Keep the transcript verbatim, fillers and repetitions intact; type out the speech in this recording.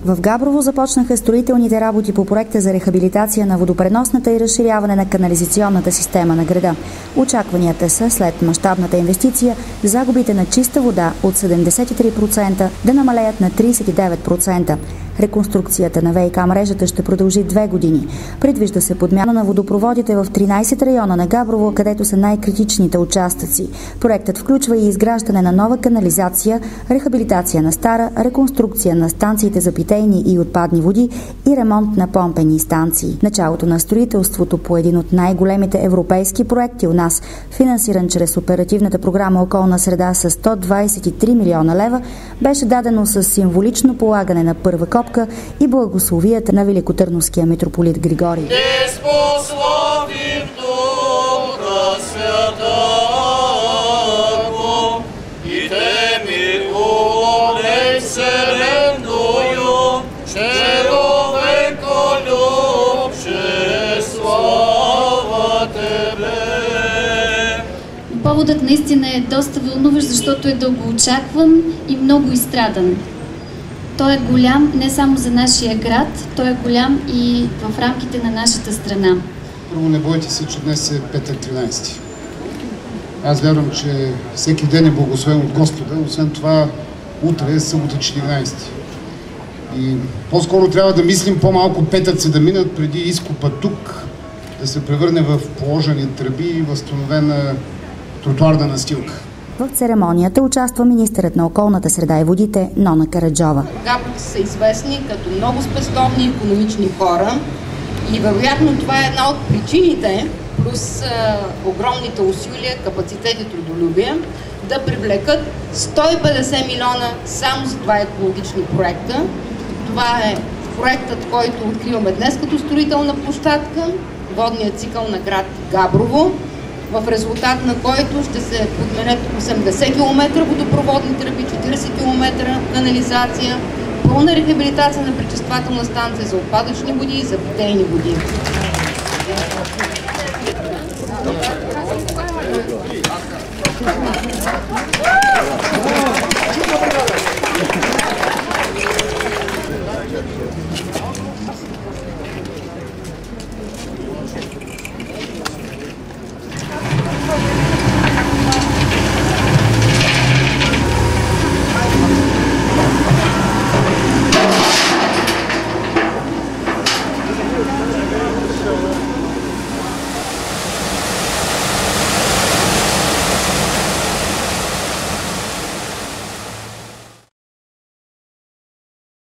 В Габрово започнаха строителните работи по проекта за рехабилитация на водопреносната и разширяване на канализационната система на града. Очакванията са след мащабната инвестиция загубите на чиста вода от седемдесет и три процента да намалеят на тридесет и девет процента. Реконструкцията на ВиК мрежата ще продължи две години. Предвижда се подмяна на водопроводите в тринадесет района на Габрово, където са най-критичните участъци. Проектът включва и изграждане на нова канализация, рехабилитация на стара, реконструкция на станциите за питейни и отпадни води и ремонт на помпени станции. Началото на строителството по един от най-големите европейски проекти у нас, финансиран чрез оперативната програма Околна среда с сто двадесет и три милиона лева, беше дадено с символично полагане на първа копка и благословията на великотърновския митрополит Григорий. Поводът наистина е доста вълнуващ, защото е дългоочакван и много изстрадан. Той е голям не само за нашия град, той е голям и в рамките на нашата страна. Първо, не бойте се, че днес е петък тринадесети. Аз вярвам, че всеки ден е благословен от Господа, освен това утре е събота четиринадесети. И по-скоро трябва да мислим по-малко петъци да минат преди изкопа тук да се превърне в положени тръби и възстановена тротуарна настилка. В церемонията участва министърът на околната среда и водите Нона Караджова. Габровци са известни като много спестовни и икономични хора и вероятно това е една от причините, плюс а, огромните усилия, капацитет и трудолюбие, да привлекат сто и петдесет милиона само за два екологични проекта. Това е проектът, който откриваме днес като строителна площадка, водният цикъл на град Габрово, в резултат на който ще се подменят осемдесет километра водопроводни тръби, четиридесет километра канализация, пълна рехабилитация на пречиствателна станция за отпадъчни води и за питейни води. Thank you.